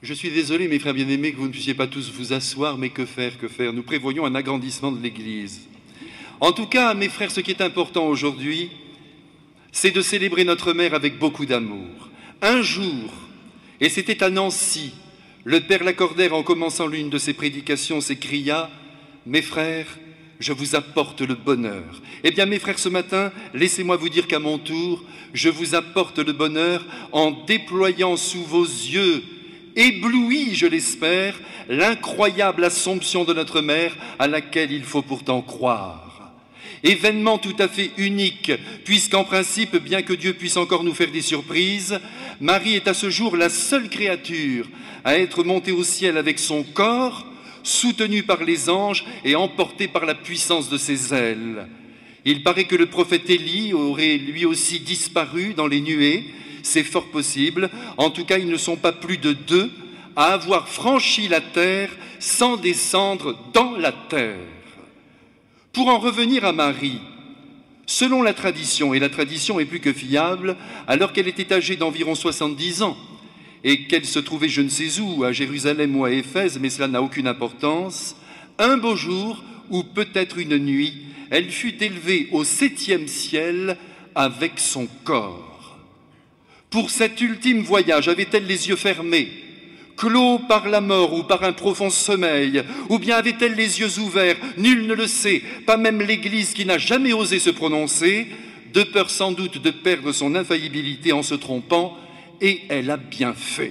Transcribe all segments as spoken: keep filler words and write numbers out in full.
Je suis désolé, mes frères bien-aimés, que vous ne puissiez pas tous vous asseoir, mais que faire, que faire? Nous prévoyons un agrandissement de l'Église. En tout cas, mes frères, ce qui est important aujourd'hui, c'est de célébrer notre mère avec beaucoup d'amour. Un jour, et c'était à Nancy, le père Lacordaire, en commençant l'une de ses prédications, s'écria « Mes frères, je vous apporte le bonheur. » Eh bien, mes frères, ce matin, laissez-moi vous dire qu'à mon tour, je vous apporte le bonheur en déployant sous vos yeux, éblouis, je l'espère, l'incroyable Assomption de notre mère à laquelle il faut pourtant croire. Événement tout à fait unique, puisqu'en principe, bien que Dieu puisse encore nous faire des surprises, Marie est à ce jour la seule créature à être montée au ciel avec son corps, soutenue par les anges et emportée par la puissance de ses ailes. Il paraît que le prophète Élie aurait lui aussi disparu dans les nuées. C'est fort possible. En tout cas, ils ne sont pas plus de deux à avoir franchi la terre sans descendre dans la terre. Pour en revenir à Marie, selon la tradition, et la tradition est plus que fiable, alors qu'elle était âgée d'environ soixante-dix ans et qu'elle se trouvait je ne sais où, à Jérusalem ou à Éphèse, mais cela n'a aucune importance, un beau jour, ou peut-être une nuit, elle fut élevée au septième ciel avec son corps. Pour cet ultime voyage, avait-elle les yeux fermés, clos par la mort ou par un profond sommeil, ou bien avait-elle les yeux ouverts? Nul ne le sait, pas même l'Église qui n'a jamais osé se prononcer, de peur sans doute de perdre son infaillibilité en se trompant, et elle a bien fait.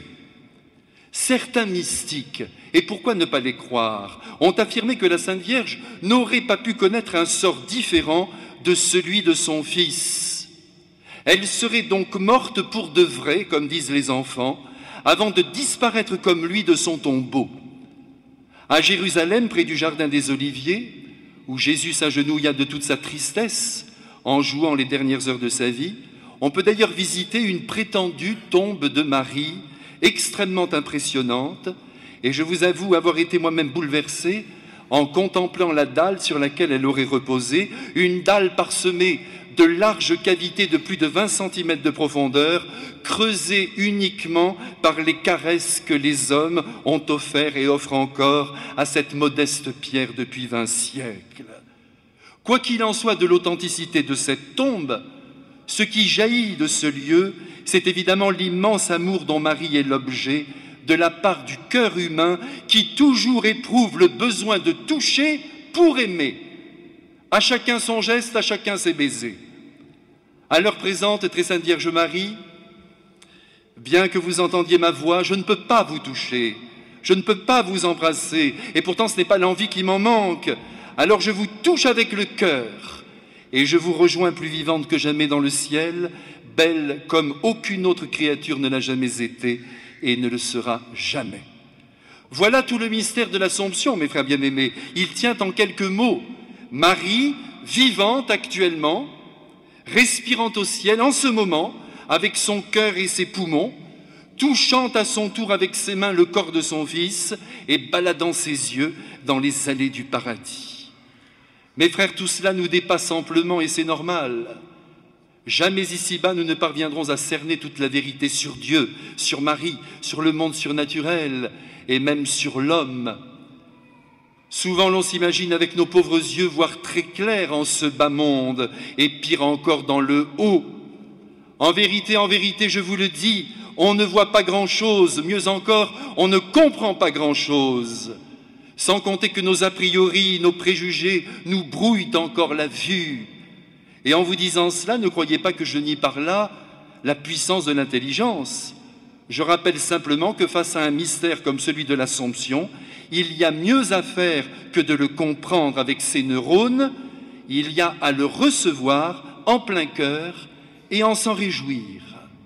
Certains mystiques, et pourquoi ne pas les croire, ont affirmé que la Sainte Vierge n'aurait pas pu connaître un sort différent de celui de son fils. Elle serait donc morte pour de vrai, comme disent les enfants, avant de disparaître comme lui de son tombeau. À Jérusalem, près du jardin des Oliviers, où Jésus s'agenouilla de toute sa tristesse en jouant les dernières heures de sa vie, on peut d'ailleurs visiter une prétendue tombe de Marie, extrêmement impressionnante, et je vous avoue avoir été moi-même bouleversé en contemplant la dalle sur laquelle elle aurait reposé, une dalle parsemée de larges cavités de plus de vingt centimètres de profondeur, creusées uniquement par les caresses que les hommes ont offert et offrent encore à cette modeste pierre depuis vingt siècles. Quoi qu'il en soit de l'authenticité de cette tombe, ce qui jaillit de ce lieu, c'est évidemment l'immense amour dont Marie est l'objet, de la part du cœur humain qui toujours éprouve le besoin de toucher pour aimer. À chacun son geste, à chacun ses baisers. À l'heure présente, très sainte Vierge Marie, bien que vous entendiez ma voix, je ne peux pas vous toucher, je ne peux pas vous embrasser, et pourtant ce n'est pas l'envie qui m'en manque. Alors je vous touche avec le cœur, et je vous rejoins plus vivante que jamais dans le ciel, belle comme aucune autre créature ne l'a jamais été et ne le sera jamais. Voilà tout le mystère de l'Assomption, mes frères bien-aimés. Il tient en quelques mots. Marie, vivante actuellement, respirant au ciel en ce moment, avec son cœur et ses poumons, touchant à son tour avec ses mains le corps de son fils et baladant ses yeux dans les allées du paradis. Mes frères, tout cela nous dépasse amplement et c'est normal. Jamais ici-bas nous ne parviendrons à cerner toute la vérité sur Dieu, sur Marie, sur le monde surnaturel et même sur l'homme. Souvent l'on s'imagine avec nos pauvres yeux voir très clair en ce bas monde et pire encore dans le haut. En vérité, en vérité, je vous le dis, on ne voit pas grand-chose, mieux encore, on ne comprend pas grand-chose. Sans compter que nos a priori, nos préjugés nous brouillent encore la vue. Et en vous disant cela, ne croyez pas que je nie par là la puissance de l'intelligence. Je rappelle simplement que face à un mystère comme celui de l'Assomption, il y a mieux à faire que de le comprendre avec ses neurones, il y a à le recevoir en plein cœur et en s'en réjouir.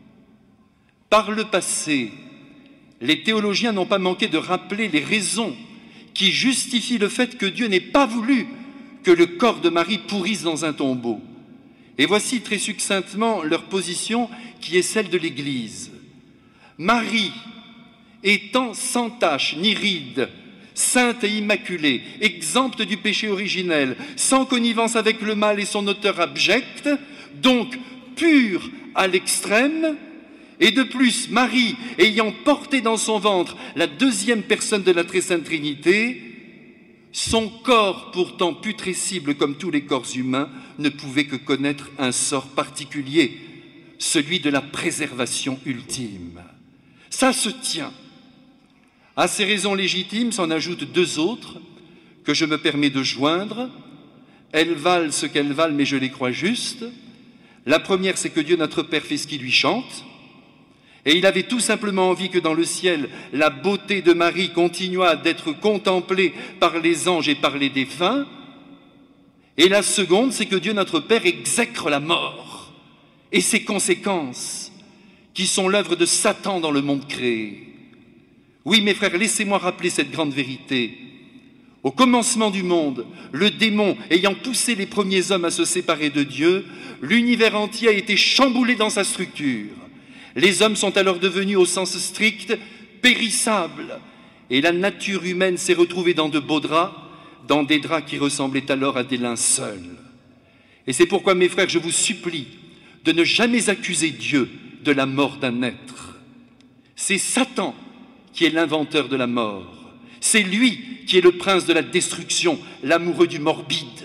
Par le passé, les théologiens n'ont pas manqué de rappeler les raisons qui justifient le fait que Dieu n'ait pas voulu que le corps de Marie pourrisse dans un tombeau. Et voici très succinctement leur position qui est celle de l'Église. Marie, étant sans tache ni ride, sainte et immaculée, exempte du péché originel, sans connivence avec le mal et son auteur abject, donc pure à l'extrême, Et de plus, Marie, ayant porté dans son ventre la deuxième personne de la Très Sainte Trinité, son corps, pourtant putrescible comme tous les corps humains, ne pouvait que connaître un sort particulier, celui de la préservation ultime. Ça se tient. À ces raisons légitimes s'en ajoutent deux autres que je me permets de joindre. Elles valent ce qu'elles valent, mais je les crois justes. La première, c'est que Dieu notre Père fait ce qui lui chante. Et il avait tout simplement envie que dans le ciel, la beauté de Marie continuât d'être contemplée par les anges et par les défunts. Et la seconde, c'est que Dieu notre Père exècre la mort et ses conséquences, qui sont l'œuvre de Satan dans le monde créé. Oui, mes frères, laissez-moi rappeler cette grande vérité. Au commencement du monde, le démon ayant poussé les premiers hommes à se séparer de Dieu, l'univers entier a été chamboulé dans sa structure. Les hommes sont alors devenus, au sens strict, périssables, et la nature humaine s'est retrouvée dans de beaux draps, dans des draps qui ressemblaient alors à des linceuls. Et c'est pourquoi, mes frères, je vous supplie de ne jamais accuser Dieu de la mort d'un être. C'est Satan qui est l'inventeur de la mort. C'est lui qui est le prince de la destruction, l'amoureux du morbide.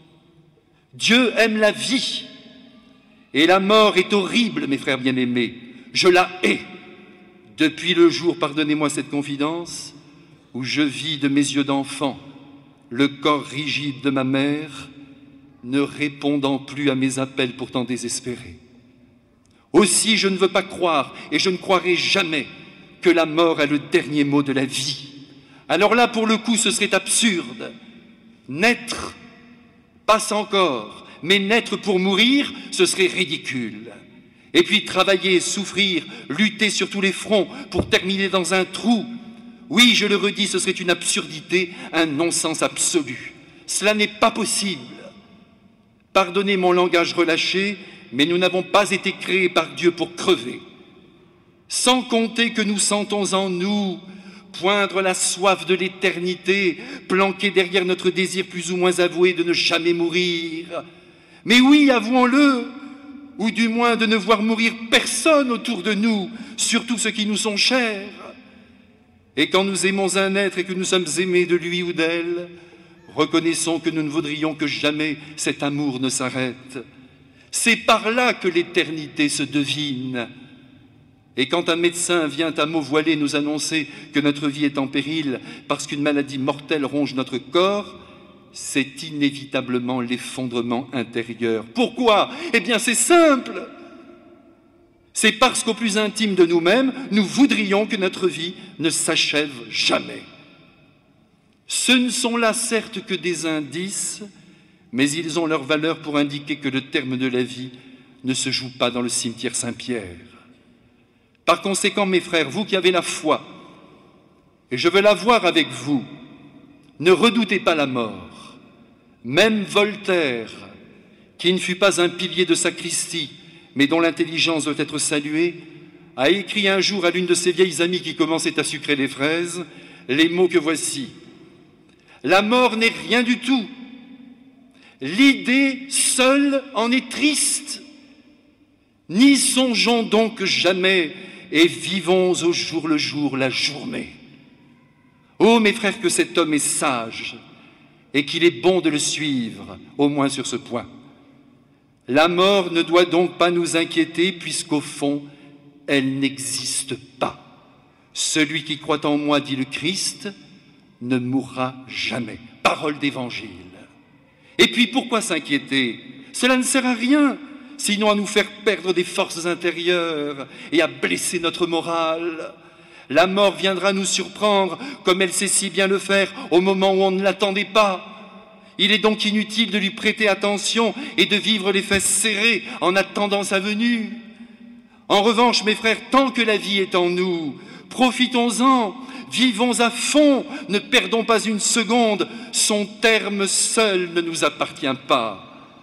Dieu aime la vie, et la mort est horrible, mes frères bien-aimés. Je la hais depuis le jour, pardonnez-moi cette confidence, où je vis de mes yeux d'enfant le corps rigide de ma mère, ne répondant plus à mes appels pourtant désespérés. Aussi, je ne veux pas croire, et je ne croirai jamais, que la mort a le dernier mot de la vie. Alors là, pour le coup, ce serait absurde. Naître passe encore, mais naître pour mourir, ce serait ridicule. Et puis travailler, souffrir, lutter sur tous les fronts pour terminer dans un trou, oui, je le redis, ce serait une absurdité, un non-sens absolu. Cela n'est pas possible. Pardonnez mon langage relâché, mais nous n'avons pas été créés par Dieu pour crever. Sans compter que nous sentons en nous poindre la soif de l'éternité, planquée derrière notre désir plus ou moins avoué de ne jamais mourir. Mais oui, avouons-le, ou du moins de ne voir mourir personne autour de nous, surtout ceux qui nous sont chers. Et quand nous aimons un être et que nous sommes aimés de lui ou d'elle, reconnaissons que nous ne voudrions que jamais cet amour ne s'arrête. C'est par là que l'éternité se devine. Et quand un médecin vient à mots voilés nous annoncer que notre vie est en péril parce qu'une maladie mortelle ronge notre corps, c'est inévitablement l'effondrement intérieur. Pourquoi? Eh bien, c'est simple. C'est parce qu'au plus intime de nous-mêmes, nous voudrions que notre vie ne s'achève jamais. Ce ne sont là certes que des indices, mais ils ont leur valeur pour indiquer que le terme de la vie ne se joue pas dans le cimetière Saint-Pierre. Par conséquent, mes frères, vous qui avez la foi, et je veux la voir avec vous, ne redoutez pas la mort. Même Voltaire, qui ne fut pas un pilier de sacristie, mais dont l'intelligence doit être saluée, a écrit un jour à l'une de ses vieilles amies qui commençait à sucrer les fraises, les mots que voici. « La mort n'est rien du tout. L'idée seule en est triste. N'y songeons donc jamais et vivons au jour le jour la journée. Oh, mes frères, que cet homme est sage et qu'il est bon de le suivre, au moins sur ce point. La mort ne doit donc pas nous inquiéter puisqu'au fond, elle n'existe pas. Celui qui croit en moi, dit le Christ, ne mourra jamais. » Parole d'évangile. Et puis pourquoi s'inquiéter? Cela ne sert à rien, sinon à nous faire perdre des forces intérieures et à blesser notre morale. La mort viendra nous surprendre, comme elle sait si bien le faire, au moment où on ne l'attendait pas. Il est donc inutile de lui prêter attention et de vivre les fesses serrées en attendant sa venue. En revanche, mes frères, tant que la vie est en nous, profitons-en, vivons à fond, ne perdons pas une seconde, son terme seul ne nous appartient pas.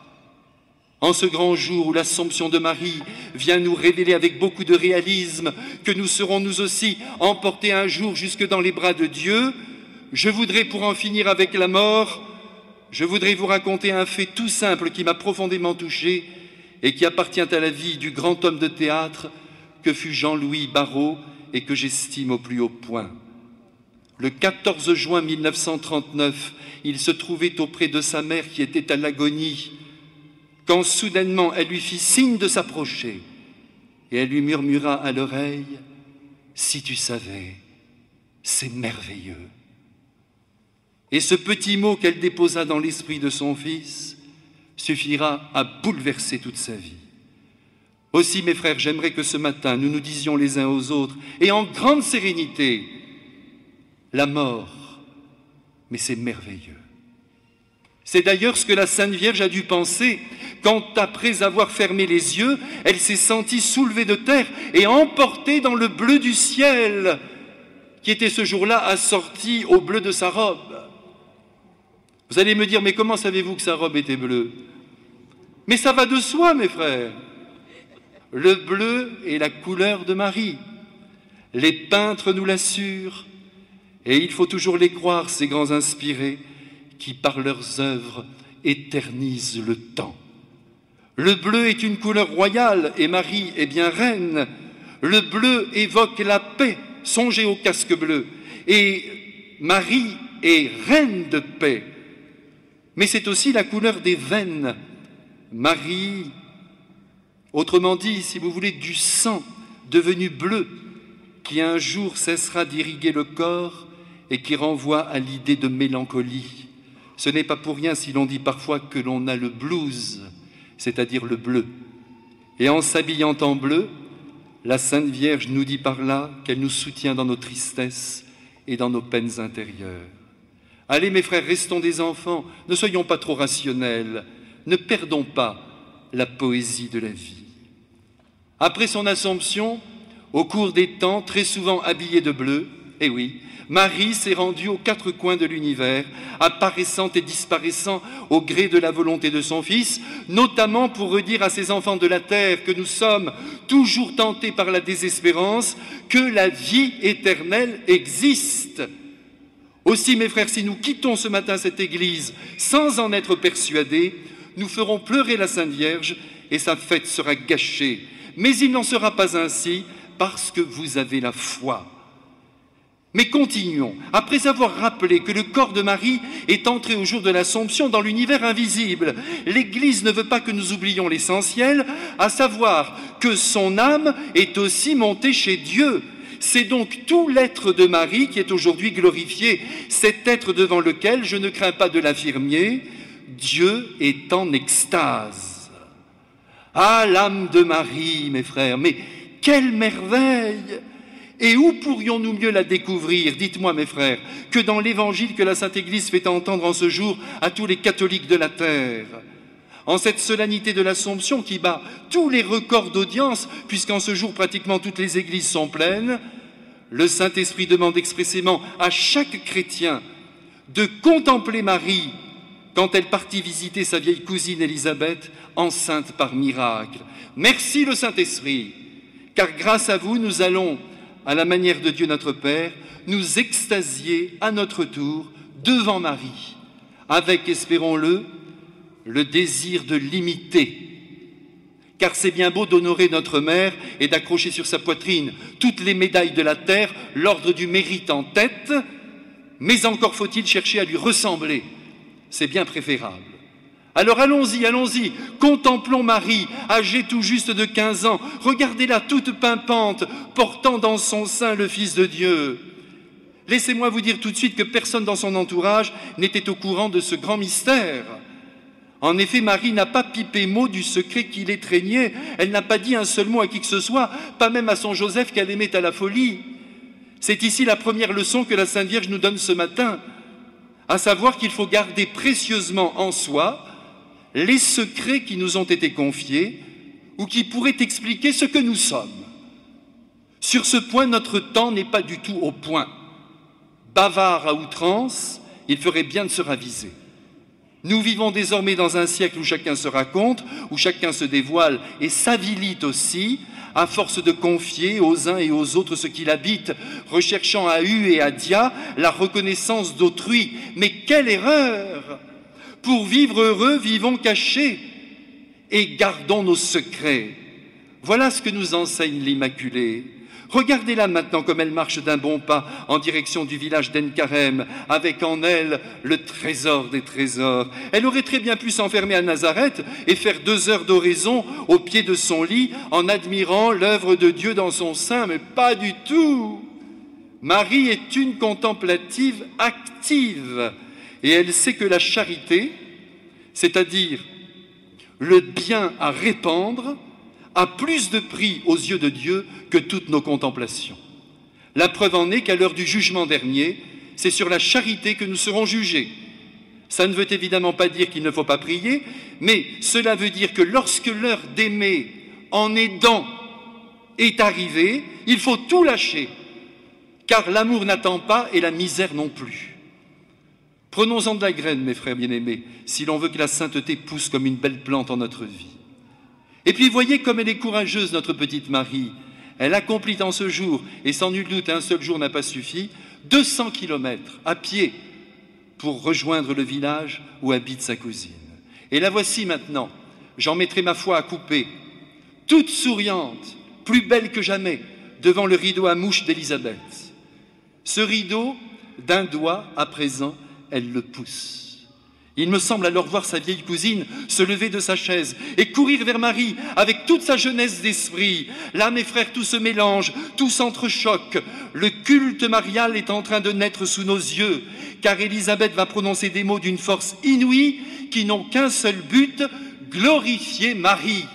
En ce grand jour où l'Assomption de Marie vient nous révéler avec beaucoup de réalisme que nous serons nous aussi emportés un jour jusque dans les bras de Dieu, je voudrais, pour en finir avec la mort, je voudrais vous raconter un fait tout simple qui m'a profondément touché et qui appartient à la vie du grand homme de théâtre que fut Jean-Louis Barrault et que j'estime au plus haut point. Le quatorze juin mille neuf cent trente-neuf, il se trouvait auprès de sa mère qui était à l'agonie, quand soudainement elle lui fit signe de s'approcher et elle lui murmura à l'oreille « Si tu savais, c'est merveilleux ». Et ce petit mot qu'elle déposa dans l'esprit de son fils suffira à bouleverser toute sa vie. Aussi, mes frères, j'aimerais que ce matin, nous nous disions les uns aux autres, et en grande sérénité, la mort, mais c'est merveilleux. C'est d'ailleurs ce que la Sainte Vierge a dû penser quand, après avoir fermé les yeux, elle s'est sentie soulevée de terre et emportée dans le bleu du ciel, qui était ce jour-là assorti au bleu de sa robe. Vous allez me dire, mais comment savez-vous que sa robe était bleue? Mais ça va de soi, mes frères. Le bleu est la couleur de Marie. Les peintres nous l'assurent. Et il faut toujours les croire, ces grands inspirés, qui par leurs œuvres éternisent le temps. Le bleu est une couleur royale, et Marie est bien reine. Le bleu évoque la paix, songez au casque bleu. Et Marie est reine de paix. Mais c'est aussi la couleur des veines. Marie, autrement dit, si vous voulez, du sang devenu bleu, qui un jour cessera d'irriguer le corps et qui renvoie à l'idée de mélancolie. Ce n'est pas pour rien si l'on dit parfois que l'on a le blues, c'est-à-dire le bleu. Et en s'habillant en bleu, la Sainte Vierge nous dit par là qu'elle nous soutient dans nos tristesses et dans nos peines intérieures. Allez, mes frères, restons des enfants, ne soyons pas trop rationnels, ne perdons pas la poésie de la vie. Après son Assomption, au cours des temps, très souvent habillée de bleu, eh oui, Marie s'est rendue aux quatre coins de l'univers, apparaissant et disparaissant au gré de la volonté de son Fils, notamment pour redire à ces enfants de la terre que nous sommes toujours tentés par la désespérance, que la vie éternelle existe. Aussi, mes frères, si nous quittons ce matin cette église sans en être persuadés, nous ferons pleurer la Sainte Vierge et sa fête sera gâchée. Mais il n'en sera pas ainsi parce que vous avez la foi. Mais continuons. Après avoir rappelé que le corps de Marie est entré au jour de l'Assomption dans l'univers invisible, l'Église ne veut pas que nous oublions l'essentiel, à savoir que son âme est aussi montée chez Dieu. C'est donc tout l'être de Marie qui est aujourd'hui glorifié, cet être devant lequel, je ne crains pas de l'affirmer, Dieu est en extase. Ah, l'âme de Marie, mes frères, mais quelle merveille! Et où pourrions-nous mieux la découvrir, dites-moi mes frères, que dans l'évangile que la Sainte Église fait entendre en ce jour à tous les catholiques de la terre? En cette solennité de l'Assomption qui bat tous les records d'audience, puisqu'en ce jour pratiquement toutes les églises sont pleines, le Saint-Esprit demande expressément à chaque chrétien de contempler Marie quand elle partit visiter sa vieille cousine Élisabeth, enceinte par miracle. Merci le Saint-Esprit, car grâce à vous, nous allons, à la manière de Dieu notre Père, nous extasier à notre tour devant Marie, avec, espérons-le, le désir de l'imiter. Car c'est bien beau d'honorer notre mère et d'accrocher sur sa poitrine toutes les médailles de la terre, l'ordre du mérite en tête, mais encore faut-il chercher à lui ressembler. C'est bien préférable. Alors allons-y, allons-y, contemplons Marie, âgée tout juste de quinze ans. Regardez-la toute pimpante, portant dans son sein le Fils de Dieu. Laissez-moi vous dire tout de suite que personne dans son entourage n'était au courant de ce grand mystère. En effet, Marie n'a pas pipé mot du secret qui l'étreignait. Elle n'a pas dit un seul mot à qui que ce soit, pas même à son Joseph qu'elle aimait à la folie. C'est ici la première leçon que la Sainte Vierge nous donne ce matin, à savoir qu'il faut garder précieusement en soi les secrets qui nous ont été confiés ou qui pourraient expliquer ce que nous sommes. Sur ce point, notre temps n'est pas du tout au point. Bavard à outrance, il ferait bien de se raviser. Nous vivons désormais dans un siècle où chacun se raconte, où chacun se dévoile et s'avilit aussi, à force de confier aux uns et aux autres ce qu'il habite, recherchant à hu et à dia la reconnaissance d'autrui. Mais quelle erreur! Pour vivre heureux, vivons cachés et gardons nos secrets. Voilà ce que nous enseigne l'Immaculée. Regardez-la maintenant comme elle marche d'un bon pas en direction du village d'En-Carême, avec en elle le trésor des trésors. Elle aurait très bien pu s'enfermer à Nazareth et faire deux heures d'oraison au pied de son lit en admirant l'œuvre de Dieu dans son sein, mais pas du tout. Marie est une contemplative active et elle sait que la charité, c'est-à-dire le bien à répandre, a plus de prix aux yeux de Dieu que toutes nos contemplations. La preuve en est qu'à l'heure du jugement dernier, c'est sur la charité que nous serons jugés. Ça ne veut évidemment pas dire qu'il ne faut pas prier, mais cela veut dire que lorsque l'heure d'aimer en aidant est arrivée, il faut tout lâcher, car l'amour n'attend pas et la misère non plus. Prenons-en de la graine, mes frères bien-aimés, si l'on veut que la sainteté pousse comme une belle plante en notre vie. Et puis voyez comme elle est courageuse, notre petite Marie. Elle accomplit en ce jour, et sans nul doute un seul jour n'a pas suffi, deux cents kilomètres à pied pour rejoindre le village où habite sa cousine. Et la voici maintenant, j'en mettrai ma foi à couper, toute souriante, plus belle que jamais, devant le rideau à mouches d'Élisabeth. Ce rideau, d'un doigt, à présent, elle le pousse. Il me semble alors voir sa vieille cousine se lever de sa chaise et courir vers Marie avec toute sa jeunesse d'esprit. Là, mes frères, tout se mélange, tout s'entrechoque. Le culte marial est en train de naître sous nos yeux, car Élisabeth va prononcer des mots d'une force inouïe qui n'ont qu'un seul but, glorifier Marie.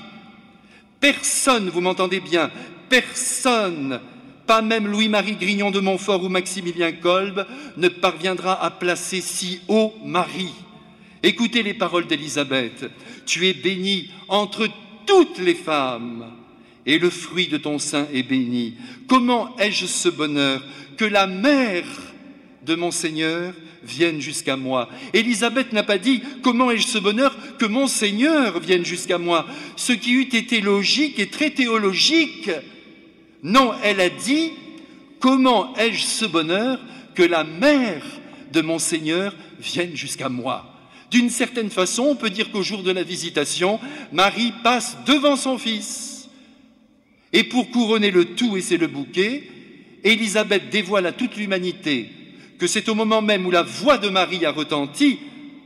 Personne, vous m'entendez bien, personne, pas même Louis-Marie Grignon de Montfort ou Maximilien Kolb, ne parviendra à placer si haut Marie. Écoutez les paroles d'Élisabeth. Tu es bénie entre toutes les femmes, et le fruit de ton sein est béni. Comment ai-je ce bonheur que la mère de mon Seigneur vienne jusqu'à moi? Élisabeth n'a pas dit « Comment ai-je ce bonheur que mon Seigneur vienne jusqu'à moi ?» Ce qui eût été logique et très théologique. Non, elle a dit « Comment ai-je ce bonheur que la mère de mon Seigneur vienne jusqu'à moi ?» D'une certaine façon, on peut dire qu'au jour de la visitation, Marie passe devant son fils. Et pour couronner le tout, et c'est le bouquet, Élisabeth dévoile à toute l'humanité que c'est au moment même où la voix de Marie a retenti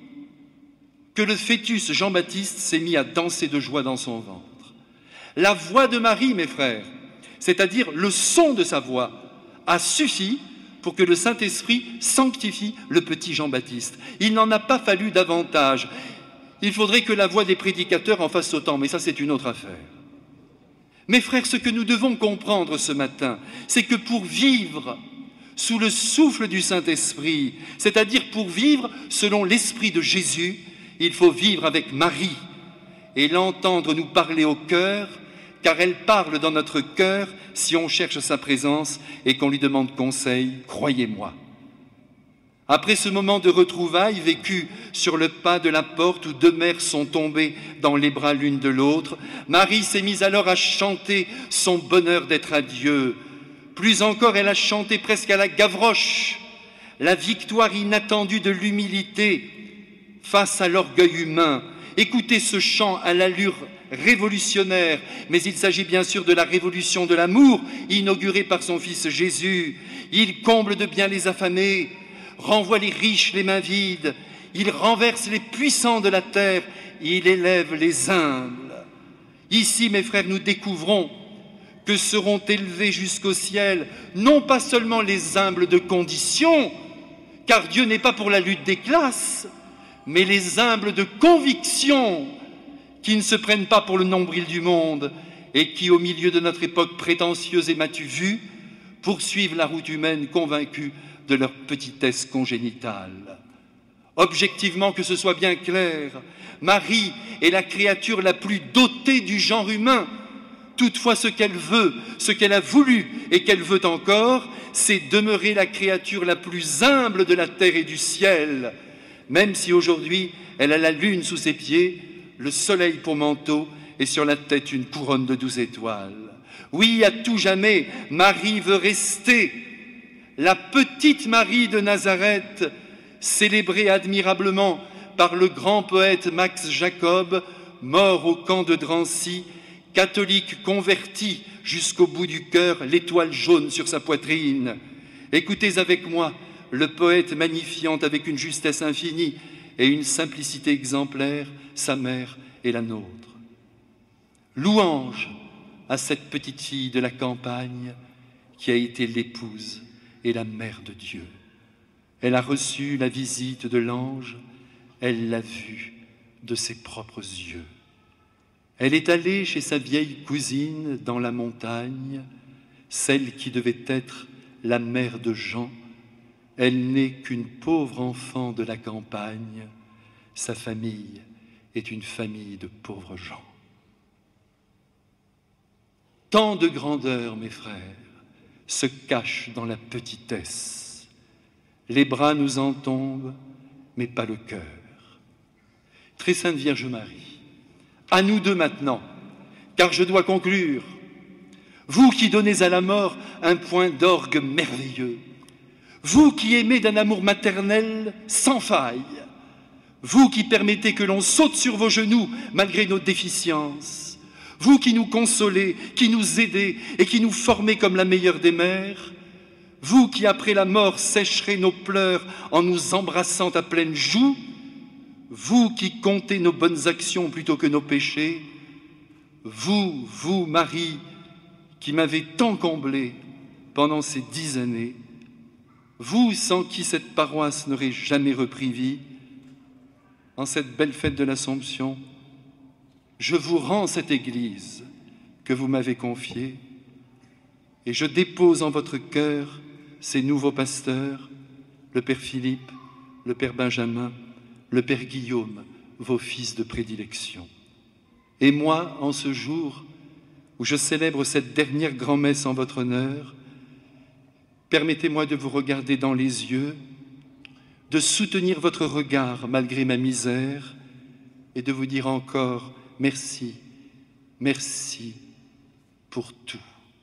que le fœtus Jean-Baptiste s'est mis à danser de joie dans son ventre. La voix de Marie, mes frères, c'est-à-dire le son de sa voix, a suffi pour que le Saint-Esprit sanctifie le petit Jean-Baptiste. Il n'en a pas fallu davantage. Il faudrait que la voix des prédicateurs en fasse autant, mais ça c'est une autre affaire. Mes frères, ce que nous devons comprendre ce matin, c'est que pour vivre sous le souffle du Saint-Esprit, c'est-à-dire pour vivre selon l'Esprit de Jésus, il faut vivre avec Marie et l'entendre nous parler au cœur, car elle parle dans notre cœur si on cherche sa présence et qu'on lui demande conseil, croyez-moi. Après ce moment de retrouvailles vécu sur le pas de la porte où deux mères sont tombées dans les bras l'une de l'autre, Marie s'est mise alors à chanter son bonheur d'être à Dieu. Plus encore, elle a chanté presque à la Gavroche, la victoire inattendue de l'humilité face à l'orgueil humain. Écoutez ce chant à l'allure révolutionnaire, mais il s'agit bien sûr de la révolution de l'amour inaugurée par son Fils Jésus. Il comble de bien les affamés, renvoie les riches les mains vides, il renverse les puissants de la terre, il élève les humbles. Ici, mes frères, nous découvrons que seront élevés jusqu'au ciel non pas seulement les humbles de condition, car Dieu n'est pas pour la lutte des classes, mais les humbles de conviction, qui ne se prennent pas pour le nombril du monde et qui, au milieu de notre époque prétentieuse et m'as-tu vu, poursuivent la route humaine convaincus de leur petitesse congénitale. Objectivement, que ce soit bien clair, Marie est la créature la plus dotée du genre humain. Toutefois, ce qu'elle veut, ce qu'elle a voulu et qu'elle veut encore, c'est demeurer la créature la plus humble de la terre et du ciel, même si aujourd'hui elle a la lune sous ses pieds, le soleil pour manteau et sur la tête une couronne de douze étoiles. Oui, à tout jamais, Marie veut rester la petite Marie de Nazareth, célébrée admirablement par le grand poète Max Jacob, mort au camp de Drancy, catholique converti jusqu'au bout du cœur, l'étoile jaune sur sa poitrine. Écoutez avec moi le poète magnifiant avec une justesse infinie et une simplicité exemplaire, sa mère et la nôtre. Louange à cette petite fille de la campagne qui a été l'épouse et la mère de Dieu. Elle a reçu la visite de l'ange, elle l'a vue de ses propres yeux. Elle est allée chez sa vieille cousine dans la montagne, celle qui devait être la mère de Jean. Elle n'est qu'une pauvre enfant de la campagne, sa famille est une famille de pauvres gens. Tant de grandeur, mes frères, se cache dans la petitesse. Les bras nous en tombent, mais pas le cœur. Très Sainte Vierge Marie, à nous deux maintenant, car je dois conclure. Vous qui donnez à la mort un point d'orgue merveilleux, vous qui aimez d'un amour maternel sans faille, vous qui permettez que l'on saute sur vos genoux malgré nos déficiences, vous qui nous consolez, qui nous aidez et qui nous formez comme la meilleure des mères, vous qui après la mort sécherez nos pleurs en nous embrassant à pleines joues, vous qui comptez nos bonnes actions plutôt que nos péchés, vous, vous, Marie, qui m'avez tant comblé pendant ces dix années, vous sans qui cette paroisse n'aurait jamais repris vie, en cette belle fête de l'Assomption, je vous rends cette Église que vous m'avez confiée et je dépose en votre cœur ces nouveaux pasteurs, le Père Philippe, le Père Benjamin, le Père Guillaume, vos fils de prédilection. Et moi, en ce jour où je célèbre cette dernière grand-messe en votre honneur, permettez-moi de vous regarder dans les yeux, de soutenir votre regard malgré ma misère et de vous dire encore merci, merci pour tout.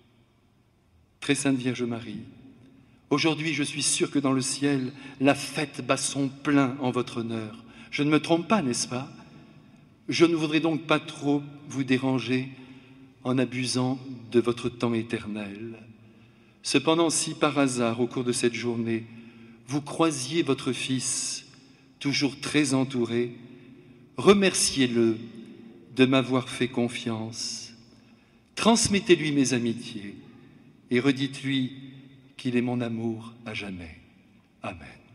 Très Sainte Vierge Marie, aujourd'hui je suis sûr que dans le ciel, la fête bat son plein en votre honneur. Je ne me trompe pas, n'est-ce pas? Je ne voudrais donc pas trop vous déranger en abusant de votre temps éternel. Cependant, si par hasard, au cours de cette journée, vous croisiez votre fils, toujours très entouré, remerciez-le de m'avoir fait confiance. Transmettez-lui mes amitiés et redites-lui qu'il est mon amour à jamais. Amen.